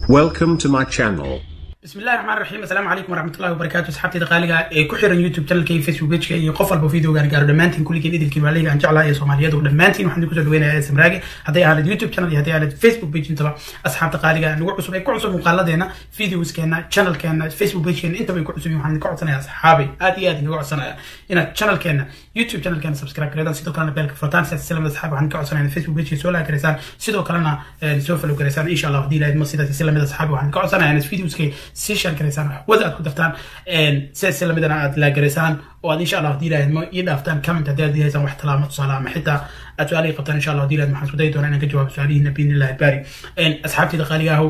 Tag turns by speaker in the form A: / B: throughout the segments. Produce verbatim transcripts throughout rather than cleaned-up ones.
A: Welcome to my channel.
B: بسم الله الرحمن الرحيم. السلام عليكم ورحمة الله وبركاته. صحابتي دقالقة كحيران يوتيوب channel كي فيسبوك بيج كي قفل بفيديو قال قالوا دمانتين كل كي نيدل كيما ليga عن جعلها يا صوماليات ودمانتين وحنا كوسو دوينا اسمراقي هدي على يوتيوب channel هدي على فيسبوك بيج انتبه أصحاب دقالقة نوع عصب أي كعصب مقالدينا فيديوز كنا channel كنا فيسبوك بيج كنا انتبه كعصب وحنا كعصنا يا صحابي آدي آدي كعصنا هنا channel كنا يوتيوب channel كنا سبسكرايب كريدان سيدو كلنا بالك فرطان سلام أصحاب وحنا كعصنا هنا فيسبوك بيج سولا كريسان سيدو كلنا سوف لو كريسان إن شاء الله هدي لازم مصيدة سلام أصحاب وحنا كعصنا هنا فيديوز كي سيشان كريسان وذا كدفتان إن سلسلة مدنا لا كريسان وإن شاء الله هدي لازم يدفتان كم تعداد دي هذا واحتلام صلاة حتى أتوالي قبطان إن شاء الله هدي لازم محسود دايتون أنا كجواب سؤالين بين الله الباري إن أصحابتي دقالقة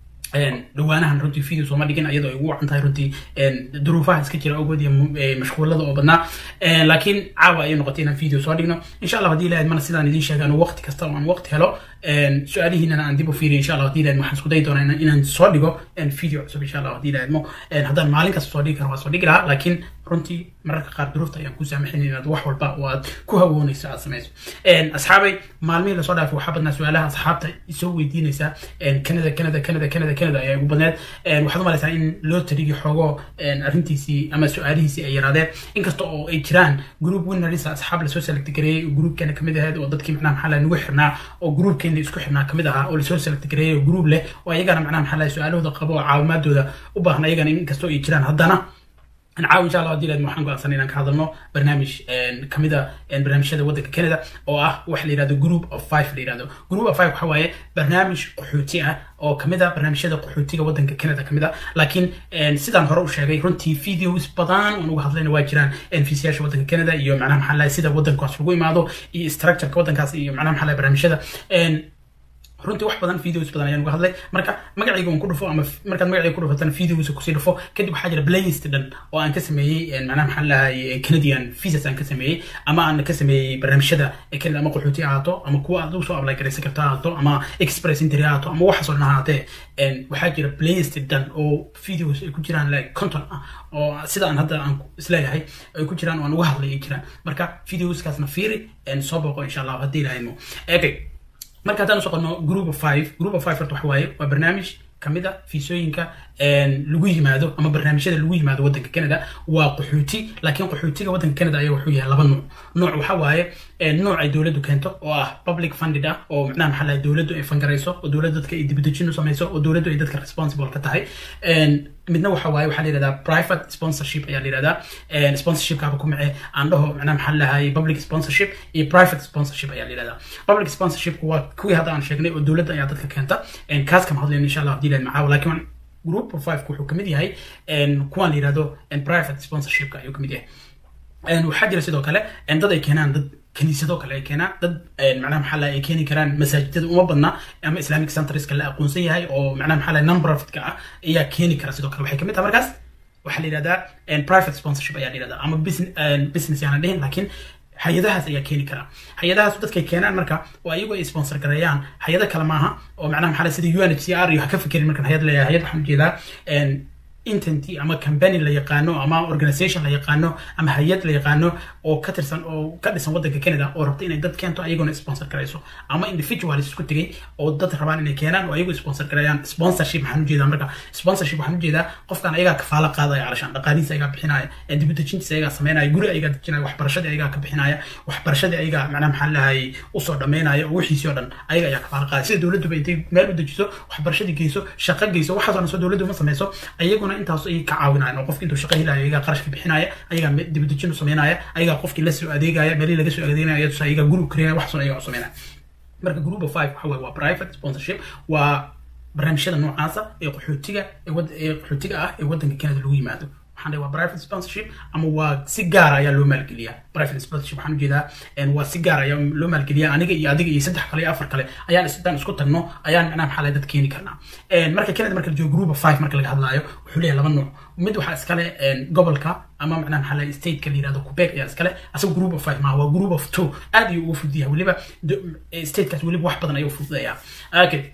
B: إن لوانا هنرتي فيديو سوما لكن أيضا يوقع عن تايرتي إن ظروفها كثيرة أوجد مشغولة أو بدنا لكن عوا أي نقطتين فيديو سؤالنا إن شاء الله هدي لازم أنا سيدا ندي شيء كانوا وقت كستر عن وقت هلا إن سؤالي هنا عندي بفيري إن شاء الله هدي لازم محسود دايتون أنا إن نصادقه إن فيديو سو إن شاء الله هدي لازم إن هذا المعلن كصادق كانوا صادق لا لكن runtii mararka qaar duruufta ayaan ku saamaxin inaad wax walba oo aad ku hawoonayso aad samayso een asxaabay maalmihii la soo dhaafay waxa badnaa su'aalaha asxaabta isoo weydiinaysa een Canada Canada Canada Canada Canada ayaa ugu badneed een waxaad u malaysaa in loo tirigi xogo een arrintiisii ama su'aalihiisii ay yaraadeen inkasta oo ay jiraan group winners asxaab la soo select gareeyay groupkana kamid ahayd oo dadkii macnaha maxaa la nagu xirnaa oo groupkeena isku xirnaa kamid ahaa oo la soo select gareeyay group leh oo ayagana macnaha maxaa la su'aalahooda qabo oo caawimaadooda u baahan ayagana inkasta oo ay jiraan haddana نعاون إن شاء الله هدي لازم محنقو أصلاً كهذا المو برنامج كميدا برنامج هذا ودك كندا أو أه واحد اللي رادو جروب أو فايف اللي رادو جروب أو فايف حوايه برنامج قحوتية أو كميدا برنامج هذا قحوتية ودك كندا كميدا لكن سيدان هروب شيء رنتي فيديوز بدان ونوجه هذلين واجران إن في سياش ودك كندا يوم معناه محل سيدا ودك كاسبوي معه يستراكتر كودن كاس يوم معناه محل برنامج هذا إن runtii wax badan videos badan ayaan uga hadlay marka magacayga waan ku dhufo ama marka magacayga ku dhufatan videos ku sii dhufo kadib waxa jira playlist dhan oo aan ka sameeyay macnaha maxaa lahaay Canadian visas aan ka sameeyay ama aan ka sameeyay barnaamijyada Canada ama qaxooti ahaato ama kuwa aad u soo apply gareysan kartaa ahaato ama express entry ahaato ama wax soo nahaatee een waxa jira playlist dhan oo videos ay ku jiraan like content ah oo sida aan hadda aan isleeyahay ay ku jiraan oo aan uga hadlay jiraan marka videos kaasna fiiri een soo boqo insha Allah hadii ilaahaymo epic marka hadaan soo qodno group of five group of five horta waxa waaye waa barnaamij kamida fiisooyinka een lagu yimaado ama barnaamijyada lagu yimaado wadanka Canada waa qaxooti laakiin qaxootiga wadanka Canada ayaa wuxuu yahay laba nooc nooc waxa waaye een nooc ay dawladdu keento oo ah public funded ah oo macnaha maxaa la dawladdu ay fangareyso oo dawladdu dadka ay dibadejin u samayso oo dawladdu ay dadka responsible ka tahay een midna waxa waaye waxa la yiraahdaa private sponsorship ayaa la yiraahdaa een sponsorship ka ku macay aan dhaho macnaha maxaa la yahay public sponsorship iyo private sponsorship ayaa la yiraahdaa public sponsorship waa kuwii hadda aan sheegnay oo dawladda ayaa dadka keenta een kaas kama hadlayno insha Allah hadii la macaa laakiin group of five wuxuu kamid yahay een kuwan la yiraahdo een private sponsorship ayuu kamid yahay een waxa jira sidoo kale een dad ay keenaan dad كنيسة كله أي كنا ضد معناه محل أي كني كران مساجد وما بدنا أما إسلاميك سنترز كلا أقونسية هاي أو معناه محل نمبر في كا هي كني كراسة كله وحكي كمية مركز وحلي هذا إن برايفت سبونسرشيب يعني هذا أما بزن بزنس يعني لين لكن هيدا هي كني كرا هيدا سودت كي كنا مركا وأيوة سبونسر كريان هيدا كلامها ومعناه محل سيد يو إن إتش سي آر يحكي فكر مركا هيدا اللي هيدا حمد كذا إن intenti ama company la yaqaano ama organization la yaqaano ama hay'ad la yaqaano oo ka tirsan oo ka dhisan wadanka Canada oo rabta inay dad keento ayagoo sponsor karayso ama individuals isku tagay oo dad rabaan inay keenaan oo ayagoo sponsor karayaan sponsorship waxaan u jeedaa marka sponsorship waxaan u jeedaa qofkan ayaga ka faala qaadaya calashan dhaqaalihiisa ayaga bixinaya dibadejintiisa ayaga sameynaya guri ayaga dejinaya waxbarashada ayaga ka bixinaya waxbarashada ayaga macnaha maxaa lahaay u soo dhameynaya oo wixii soo dhan ayaga ayaa ka faala qaadaya sida dawladdu bay intay meel u dejiso waxbarashada geyso shaqo geyso waxa soo dawladdu ma sameyso ayaguna intaas ay ka caawinayaan qofkii intuu shaqo helayo ayaga qarashka bixinaya ayaga dibadejin u sameynaya ayaga qofkii la soo adeegaya meel laga soo adeeganaya ayaga group create wax soo ayaga u sameynaya marka group of five waxa waa private sponsorship waa barnaamijyada noocaasa ee qaxootiga ee wad ee qaxootiga ah ee wadanka Canada lagu yimaado waxaan waa private sponsorship ama waa si gaar ah ayaa loo maalgeliyaa private sponsorship waxaan u jeedaa in waa si gaar ah ayaa loo maalgeliyaa aniga iyo adiga iyo saddex kale iyo afar kale ayaan isdaan isku tagno ayaan macnaha maxaa la dad keeni karnaa een marka Canada marka la joogo group of five marka laga hadlaayo wuxuu leeyahay laba nooc mid waxa iskale een gobolka ama macnaha maxaa la state ka yiraahdo Quebec ayaa iskale asoo group of five ma waa group of two aad iyo u fududiyaa waliba state kaas waliba wax badan ayuu fududeeyaa okay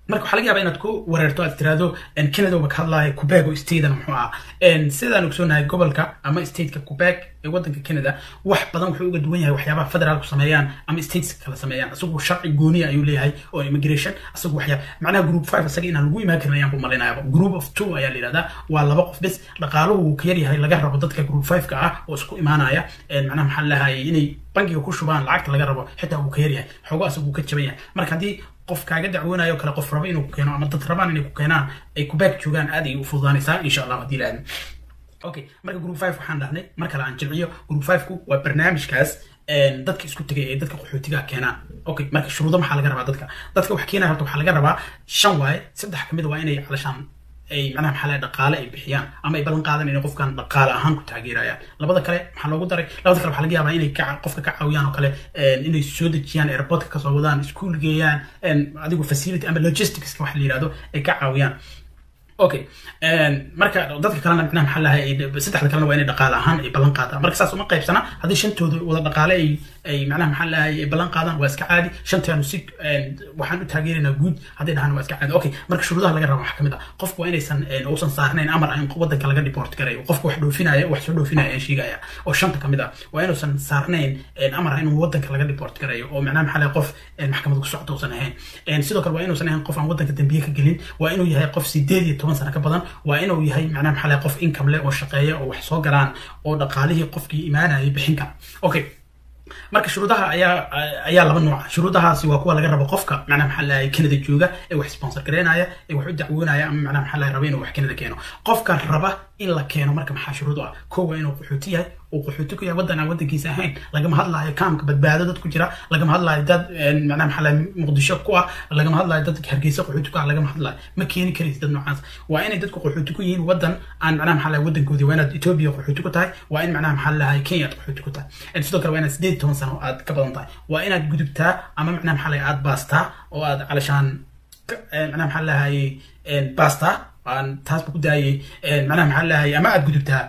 B: marka waxa laga yaabaa inaad ku wareerto aad tiraahdo in Canada uu ka hadlayo Quebec oo state muxuu ah in sidaan ogsoonahay gobolka ama state-ka Quebec ee wadanka Canada wax badan wuxuu uga duwan yahay waxyaabaha federaalku sameeyaan ama states kala sameeyaan asagoo sharci gooni ayuu leeyahay oo immigration asagoo waxyaab macnaha group five asaga inaan lagu imaan karin ayaan ku maleynayaa group of two ayaa la yiraahdaa waa laba qof bas dhaqaaluhu uu ka yar yahay laga rabo dadka group five ka ah oo isku imaanaya macnaha maxaa la lahaayay inay bangiga ku shubaan lacagta laga rabo xitaa uu ka yar yahay xogo asagoo ka jaban yahay marka hadii qof kaaga dacwoonayo kala qof rabo inuu keeno ama dad rabaan inay ku keenaan ay Quebec joogaan aad ay u fududaanaysaa insha Allah hadii la aadmo okay marka group five waxaan dhahnay marka la aan jilciyo group five ku waa barnaamijkaas een dadka isku tagay ee dadka qaxootiga keenaan okay marka shuruudo maxaa laga rabaa dadka dadka wax keenaya horta waxa laga rabaa shan waay saddex kamid waa inay calashaan ay macnaha maxaa la dhaqaale ay bixiyaan ama ay balan qaadan inay qofkan dhaqaale ahaan ku taageerayaan labada kale maxaa loogu daray labada kale waxa laga yaabaa inay ka qofka ka caawiyaan oo kale inay soo dejiyaan airport ka soo wadaan school geeyaan adigu facility ama logistics waxa la yiraahdo ay ka caawiyaan okay and marka dadka kalena macnaha maxaa lahaay saddexda kalena waa inay dhaqaale ahaan ay balan qaadaan marka saas uma qaybsana hadii shantooda wada dhaqaale ay ay macnaha maxaa lahaay ay balan qaadaan waa iska caadi shantaanu si waxaan u taageerinaa guud hadii dhahan waa iska caadi okay marka shuruudaha laga rabo waxa kamid ah qofku waa inaysan uusan saarnayn amar in wadanka laga deport gareeyo qofku wax dhoofinaya wax soo dhoofinaya sheegaya oo shanta kamid ah waa inuusan saarnayn amar in wadanka laga deport gareeyo oo macnaha maxaa lahaay qof maxkamad ku socdo uusan ahayn sidoo kale waa inuusan ahayn qof aan wadanka dambiye ka gelin waa inuu yahay qof sideed iyo toban sano ka badan waa inuu yahay macnaha maxaa lahaay qof income leh oo shaqeeya oo wax soo galaan oo dhaqaalihii qofkii imaanayay bixin kara okay marka shuruudaha ayaa ayaa laba nooc shuruudahaasi waa kuwa laga rabo qofka macnaha maxaa lahaay Canada jooga ee wax sponsor gareynaya ee wax u dacwoonaya ama macnaha maxaa lahaay rabo inuu wax Canada keeno qofka raba in la keeno marka maxaa shuruud ah koow waa inuu qaxooti yahay oo qaxooti ku yahay wadan aan wadankiisa ahayn lagama hadlaayo kaamka badbaado dad ku jira lagama hadlaayo dad macnaha maxaa lahaay Muqdisho ku ah lagama hadlaayo dad Hargeysa qaxooti ku ah lagama hadlaayo ma keeni karaysid dad noocaas waa inay dadku qaxooti ku yihiin wadan aan macnaha maxaa lahaay wadankoodii waa inaad Ethiopia qaxooti ku tahay waa in macnaha maxaa lahaay Kenya qaxooti ku tahay sidoo kale waa inaad sideed iyo toban sano aad ka badan tahay waa inaad gudubtaa ama macnaha maxaa lahaay aad baastaa oo aad calashaan macnaha maxaa lahaay baastaa aan taas ku daayay macnaha maxaa lahaay ama aad gudubtaa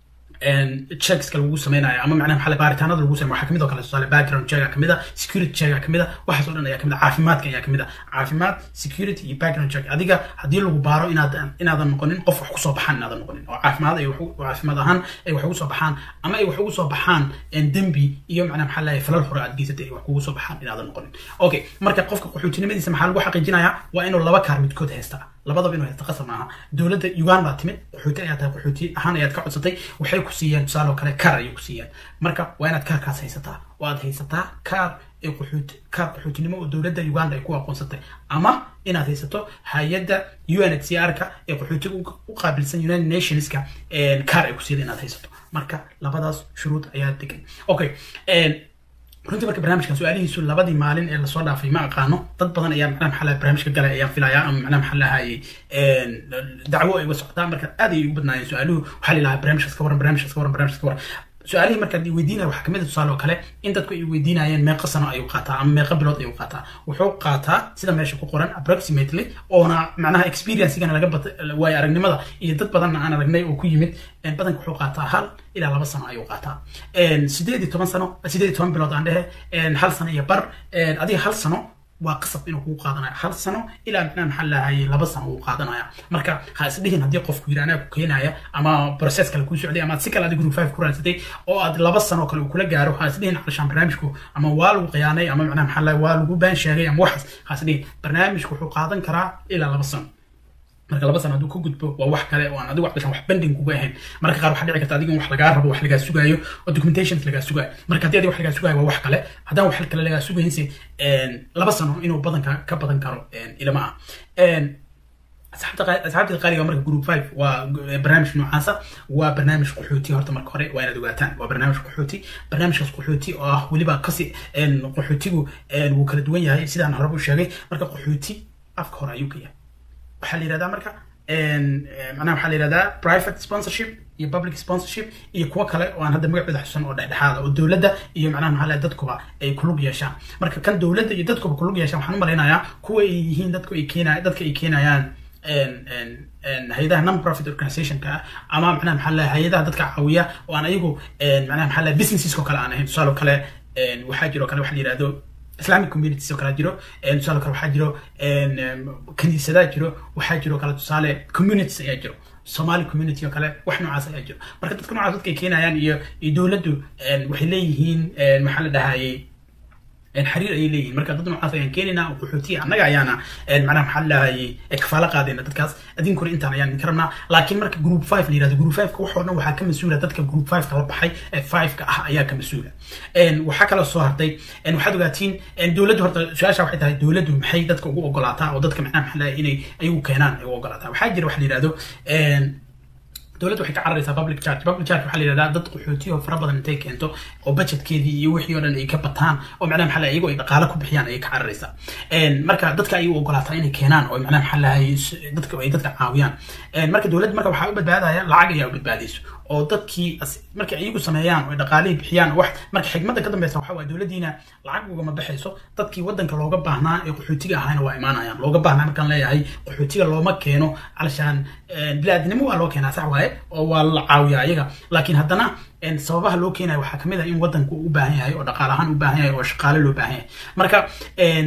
B: checks kala lagu sameeynaayo ama macnaha maxaa baaritaanada lagu sameeyo waxa kamid oo kale soo background check kamida security check kamida waxa soo dhan ayaa kamida caafimaadka ayaa kamida caafimaad security iyo background check adiga hadii lagu baaro inaad inaadan noqonin qof wax ku soo baxan inaadan noqonin oo caafimaad ay wax caafimaad ahaan ay wax ugu soo baxaan ama ay wax ugu soo baxaan dambi iyo macnaha maxaa lahaay falal hore aad geysatay wax kugu soo baxaan inaadan noqonin okay marka qofka qaxootinimadiisa maxaa lagu xaqiijinayaa waa inuu laba kaar midkood haysta labadaba inuu haysto qasab maaha dawladda Uganda timid qaxooti ayaa tahay qaxooti ahaan ayaad ka codsatay waxay ku siiyeen tusaale kale kaar ay ku siiyeen marka waa inaad kaarkaas haysataa oo aad haysataa kaar ee qaxooti kaar qaxootinimo oo dawladda Uganda ay ku aqoonsatay ama inaad haysato hay'adda U N H C R ka ee qaxootiga u qaabilsan United Nations ka ee kaar ay ku siiyeen inaad haysato marka labadaas shuruud ayaa degan okay ee runtii marka barnaamijkan su'aalihiisu labadii maalin ee la soo dhaafay ma aqaano dad badan ayaa macnaha maxaa barnaamijka galay ayaan filayaa ama macnaha maxaa lahaay ee dacwo ay wasocdaan marka aad ay ugu badnaayeen su'aaluhu waxa la ilaahay barnaamijkaas ka waran barnaamijkaas ka waran barnaamijkaas ka waran su'aalihi marka ay weydiinayaan waxa kamid ah tusaale kale in dadku ay weydiinayaan meeqa sano ayuu qaataa ama meeqa bilood ayuu qaataa wuxuu qaataa sida meesha ku qoran approximately oona macnaha experience-gana laga way aragnimada iyo dad badan aan aragnay oo ku yimid badanka wuxuu qaataa hal ilaa laba sano ayuu qaataa een sideed iyo toban sano sideed iyo toban bilood aan dhahay een hal sano iyo bar een adiga hal sano waa qasab inuu ku qaadanayo hal sano ilaa macnaha maxaa lahaay laba sano uu qaadanaya marka ha isdhihin hadii qofku yiraahdo ku keenaya ama process kale ku socday ama si kale adiga group five ku raadsatay oo aad laba sano kale kula gaaro ha isdhihin xalshan barnaamijku ama waa lagu qiyaanay ama macnaha maxaa lahaay waa lagu baan sheegay ama wax ha isdhihin barnaamijku wuxuu qaadan karaa ilaa laba sano marka laba sano haduu ku gudbo waa wax kale oo aan adigu wax wax banding kuga ahayn marka qaar waxa dhici karta adiga wax laga rabo wax laga sugayo oo documentation laga sugayo marka hadii wax laga sugayo waa wax kale hadaan wax kale laga sugayeen een laba sano inuu badan ka badan karo een ilama een asxaabta asxaabta qaaliga marka group five waa barnaamij noocaasa waa barnaamij qaxooti horta marka hore waa inaad ogaataan waa barnaamij qaxooti barnaamijkaas qaxooti oo ah waliba kasi een qaxootigu een uu kala duwan yahay sidaan hore u sheegay marka qaxooti afka hore ayuu ka yahay waxa la yiraahdaa marka een macnaha waxa la yiraahdaa private sponsorship iyo public sponsorship iyo kuwa kale oo aan hadda magacooda xusan oo dhexdhexaad oo dawladda iyo macnaha maxaa la dadkuba ay ku lug yeeshaan marka kan dawladda iyo dadkuba ku lug yeeshaan waxaan u maleynayaa kuwa ay yihiin dadku ay keenayaan dadka ay keenayaan een een een hay'adaha non profit organization ka ama macnaha maxaa la hay'adaha dadka caawiya oo aan ayagu een macnaha maxaa la businesses ko kale aan ahayn tusaale kale een waxa jiro kale waxa la yiraahdo islamic communities oo kala jiro tusaale kale waxaa jiro kaniisadaha jiro waxaa jiro kala tusaale communities ayaa jiro Somali community oo kale wax noocaas ayaa jiro marka dadka noocaas dadka ay keenayaan iyo dawladdu waxay leeyihiin maxaa la dhahaayay ان حرير اي لين marka dad noocaas ayaan keenina oo xuutiye anaga ayaana macnaha maxaa lahaayay ikfaala qaadayna dadkaas adin kor intaan ayaan karnaa laakiin marka group five la yiraahdo group five ka waxa dhan waxa ka masuula dadka group five ka baxay five ka ah ayaa ka masuula een waxa kala soo hartay een waxaad ogaatiin in dawladdu horta su'aasha waxay tahay dawladdu maxay dadka ugu ogolaataa oo dadka macnaha maxaa lahaayay inay ayagu keenaan ay ugu ogolaataa waxa jira wax la yiraahdo een dawladdu waxay ka cararaysaa public charge public charge waxa la yiraahdaa dad qaxootiyo fara badan intay keento oo budgetkeedii iyo wixii oo dhan ay ka bataan oo macnaha maxaa la iyagu ay dhaqaale ku bixiyaan ay ka cararaysaa een marka dadka ay u ogolaataa inay keenaan oo macnaha maxaa la dadka ay dadka caawiyaan een marka dawladdu marka waxa u badbaadaya lacag ayaa u badbaadayso oo dadkii marka iyagu sameeyaan oo dhaqaale bixiyaan wax marka xigmadda ka dambaysa waxa waa dawladdiina lacag uga ma baxayso dadkii wadanka looga baahnaa ee qaxootiga ahayna waa imaanayaan looga baahnaa markaan leeyahay qaxootiga looma keeno alshaan bilaadnimo waa loo keenaa sax waaye oo waa la caawiyaa iyaga laakiin haddana in sababaha loo keenayo waxa kamid ah in wadanku u baahan yahay oo dhaqaale ahaan u baahan yahay oo shaqaale loo baahan yahay marka een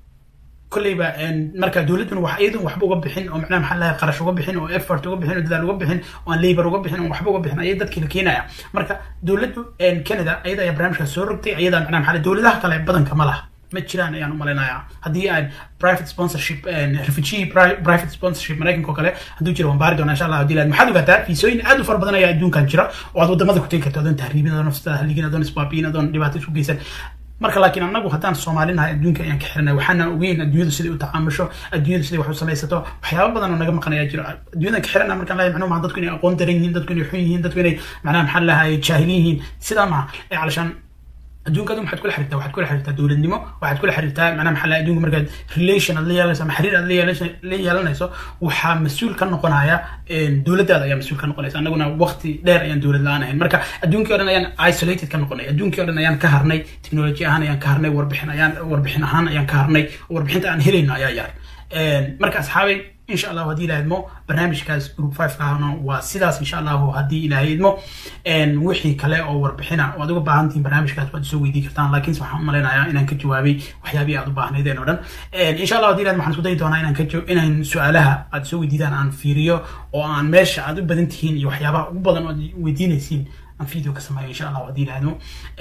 B: kulliba een marka dawladdu wax ayadoo waxba uga bixin oo macnaha maxaa la qarash uga bixin oo effort uga bixin oo dadaal uga bixin oo labor uga bixin oo waxba uga bixin ayay dadkii la keenaya marka dawladdu een Canada ayada ay barnaamijka soo rogtay ayada macnaha maxaa dawladaha kale badanka ma laha ma jiraan ayaan u maleynayaa haddii aan private sponsorship and refugee private sponsorship maraykanka kale hadduu jiro waan baari doonaa insha allah haddii laad maxaad ogaataa fiisooyin aad u fara badan ayaa adduunkan jira oo aad wadamada ku tegi karto adoon tahriibin adoon nafsada haligin adoon isbaabiin adoon dhibaato isku geysan marka laakiin anagu haddaan Soomaalinahay adduunka ayaan ka xirnay waxaana ogeyn adduunyada sidii u tacaamusho adduunyada sidii wax u samaysato waxyaabo badan oo naga maqanaya jira adduunyada ka xirnaa markaan leeyahay macnuhu dadku inay aqoon daran yihiin dadku inay xun yihiin dadku inay macnaha maxaa lahaay jaahiliin yihiin sidaa ma ay calashan adduunka dum waxaad kula xiriirtaa waxaad kula xiriirtaa dawladnimo waxaad kula xiriirtaa macnaha maxaa la adduunka markaad relation la yeelanayso ama xiriir la yeelanayso la yeelanayso waxa mas'uul ka noqonaya in dawladda ayaa mas'uul ka noqonaysa anaguna waqti dheer ayaan dawlad la'aan ahayn marka adduunka oo dhan ayaan isolated ka noqonay adduunka oo dhan ayaan ka harnay technology ahaan ayaan ka harnay warbixin ayaan warbixin ahaan ayaan ka harnay warbixinta aan helayno ayaa yar een marka asxaabay إن شاء الله ودي لهدمو برنامج كاس جروب five كهنا وسيداس إن شاء الله هدي لهدمو إن وحي كلا أو وربحنا ودوق بعندي برنامج كاس بدسوي دي كتان لكن سبحان الله لنا إن أنك جوابي وحيابي أدو بعنا يدين ودن إن شاء الله ودي لهدمو حنسودي دونا إن أنك جو إن سؤالها أدسوي دي دان عن فيريو وعن مش أدو بدنتين وحيابا وبدن ودين يسين عن فيديو كسمة إن شاء الله ودي لهدمو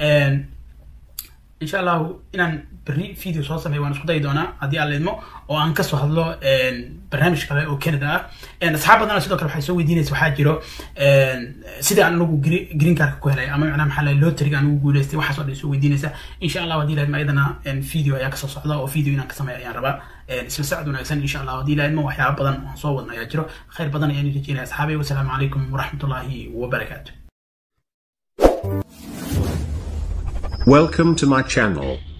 B: إن شاء الله إن بري فيديو صوص سمي وأنا سكوت أيضاً هذه على المو وأن كسر هذا برنامج كله أو كندا إن أصحاب أنا سيدو كانوا حيسوي ديني سواحد جرو سيدا أنا لو جرين كارك كويلا أما أنا محل اللوتري أنا وجود استوى حصل يسوي ديني سا إن شاء الله ودي لما أيضاً إن فيديو يا كسر صعدا أو فيديو إن كسمة يعني ربع سنساعدنا إنسان إن شاء الله ودي لما وحيا بدن صوّدنا يا جرو خير بدن يعني تجينا أصحابي والسلام عليكم ورحمة الله وبركاته.
A: Welcome to my channel.